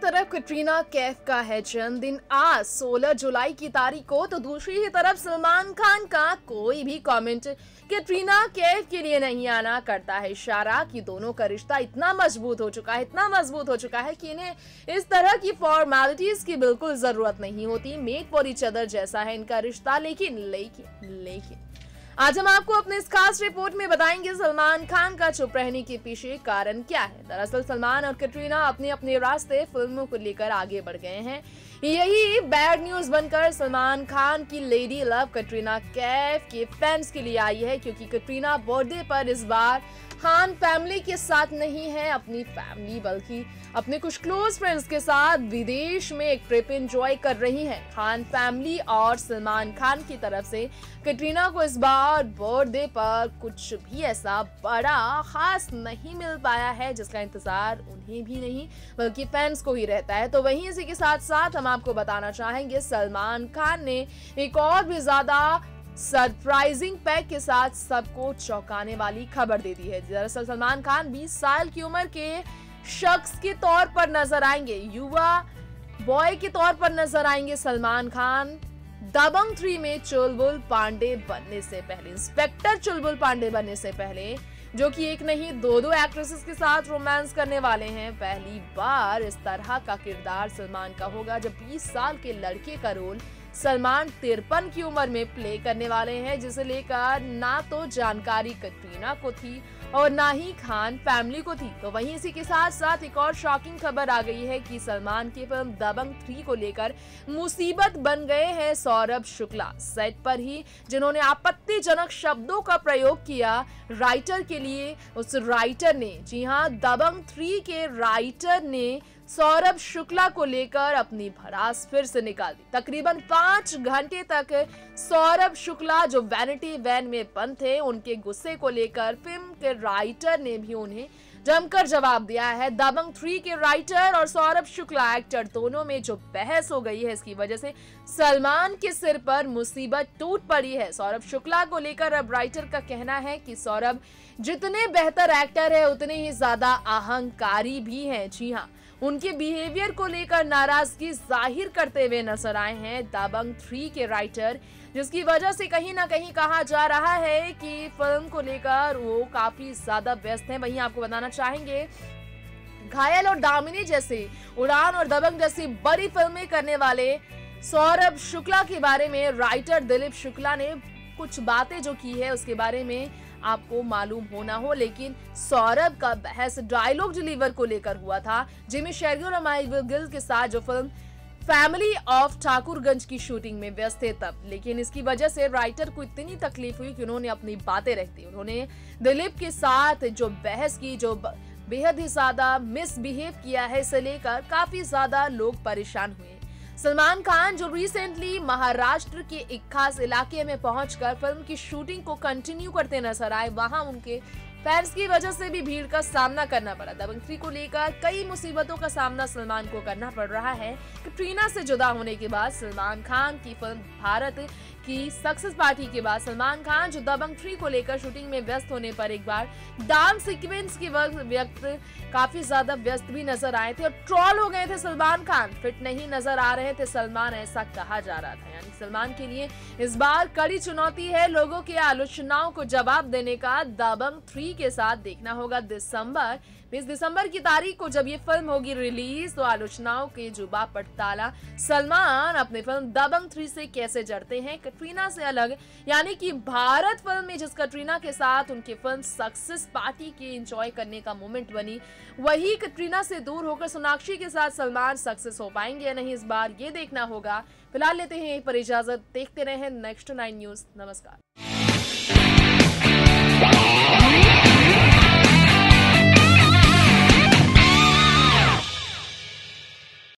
तरफ कटरीना कैफ का है जन्मदिन आज 16 जुलाई की तारीख को, तो दूसरी ही तरफ सलमान खान का कोई भी कमेंट कटरीना कैफ के लिए नहीं आना करता है इशारा कि दोनों का रिश्ता इतना मजबूत हो चुका है कि इन्हें इस तरह की फॉर्मेलिटीज की बिल्कुल जरूरत नहीं होती। मेड फॉर ईच अदर जैसा है इनका रिश्ता। लेकिन आज हम आपको अपने इस खास रिपोर्ट में बताएंगे सलमान खान का चुप रहने के पीछे कारण क्या है। दरअसल सलमान और कटरीना अपने अपने रास्ते फिल्मों को लेकर आगे बढ़ गए हैं। यही बैड न्यूज बनकर सलमान खान की लेडी लव कटरीना कैफ के फैंस के लिए आई है, क्योंकि कटरीना बर्थडे पर इस बार खान फैमिली के साथ नहीं है अपनी फैमिली, बल्कि अपने कुछ क्लोज फ्रेंड्स के साथ विदेश में एक ट्रिप एंजॉय कर रही हैं। खान फैमिली और सलमान खान की तरफ से कटरीना को इस बार बर्थडे पर कुछ भी ऐसा बड़ा खास नहीं मिल पाया है, जिसका इंतजार उन्हें भी नहीं बल्कि फैंस को ही रहता है। तो वहीं इसी के साथ साथ हम आपको बताना चाहेंगे सलमान खान ने एक और भी ज्यादा सरप्राइजिंग पैक के साथ सबको चौंकाने वाली खबर दे दी है। दरअसल सलमान खान 20 साल की उम्र के शख्स के तौर पर नजर आएंगे, युवा बॉय के तौर पर नजर आएंगे सलमान खान दबंग 3 में चुलबुल पांडे बनने से पहले, इंस्पेक्टर चुलबुल पांडे बनने से पहले, जो कि एक नहीं दो एक्ट्रेसेस के साथ रोमांस करने वाले हैं। पहली बार इस तरह का किरदार सलमान का होगा जब 20 साल के लड़के का रोल सलमान 53 की उम्र में प्ले करने वाले हैं, जिसे लेकर ना तो जानकारी कटरीना को थी और ना ही खान फैमिली को थी। तो वहीं इसी के साथ साथ एक और शॉकिंग खबर आ गई है कि सलमान की फिल्म दबंग 3 को लेकर मुसीबत बन गए हैं सौरभ शुक्ला सेट पर ही, जिन्होंने आपत्तिजनक शब्दों का प्रयोग किया राइटर के लिए। उस राइटर ने, जी हाँ, दबंग 3 के राइटर ने सौरभ शुक्ला को लेकर अपनी भड़ास फिर से निकाल दी। तकरीबन 5 घंटे तक सौरभ शुक्ला जो वैनिटी वैन में बंद थे, उनके गुस्से को लेकर फिल्म के राइटर ने भी उन्हें जमकर जवाब दिया है। दबंग 3 के राइटर और सौरभ शुक्ला एक्टर दोनों में जो बहस हो गई है, इसकी वजह से सलमान के सिर पर मुसीबत टूट पड़ी है। सौरभ शुक्ला को लेकर अब राइटर का कहना है कि सौरभ जितने बेहतर एक्टर है उतने ही ज्यादा अहंकारी भी हैं। जी हाँ, उनके बिहेवियर को लेकर नाराजगी जाहिर करते हुए नजर आए हैं दबंग 3 के राइटर, जिसकी वजह से कहीं ना कहीं कहा जा रहा है कि फिल्म को लेकर वो काफी ज्यादा व्यस्त हैं। वहीं आपको बताना चाहेंगे घायल और दामिनी जैसे, उड़ान और दबंग जैसी बड़ी फिल्में करने वाले सौरभ शुक्ला के बारे में राइटर दिलीप शुक्ला ने कुछ बातें जो की है उसके बारे में आपको मालूम होना हो, लेकिन सौरभ का बहस डायलॉग डिलीवर को लेकर हुआ था। जिमी शेरगिल और माइकल गिल के साथ जो फिल्म फैमिली ऑफ ठाकुरगंज की शूटिंग में व्यस्त थे तब, लेकिन इसकी वजह से राइटर को इतनी तकलीफ हुई कि उन्होंने अपनी बातें रख दी। उन्होंने दिलीप के साथ जो बहस की, जो बेहद ही ज्यादा मिसबिहेव किया है, इसे लेकर काफी ज्यादा लोग परेशान हुए। सलमान खान जो रिसेंटली महाराष्ट्र के एक खास इलाके में पहुंचकर फिल्म की शूटिंग को कंटिन्यू करते नजर आए, वहां उनके फैंस की वजह से भी भीड़ का सामना करना पड़ा। दबंग 3 को लेकर कई मुसीबतों का सामना सलमान को करना पड़ रहा है। कटरीना से जुदा होने के बाद सलमान खान की फिल्म भारत की सक्सेस पार्टी के बाद सलमान खान जो दबंग 3 को लेकर शूटिंग में व्यस्त होने पर एक बार डांस सीक्वेंस के वक्त काफी ज्यादा व्यस्त भी नजर आए थे और ट्रोल हो गए थे। सलमान खान फिट नहीं नजर आ रहे थे सलमान, ऐसा कहा जा रहा था। यानी सलमान के लिए इस बार कड़ी चुनौती है लोगों की आलोचनाओं को जवाब देने का। दबंग 3 के साथ देखना होगा 20 दिसंबर की तारीख को जब ये फिल्म होगी रिलीज, तो आलोचनाओं के जुबा पर ताला सलमान अपनी फिल्म दबंग 3 से कैसे जड़ते हैं कटरीना से अलग। यानी कि भारत फिल्म में जिस कटरीना के साथ उनकी फिल्म सक्सेस पार्टी के एंजॉय करने का मोमेंट बनी, वही कटरीना से दूर होकर सोनाक्षी के साथ सलमान सक्सेस हो पाएंगे या नहीं, इस बार ये देखना होगा। फिलहाल लेते हैं यहीं पर इजाजत, देखते रहे नेक्स्ट 9 न्यूज। नमस्कार।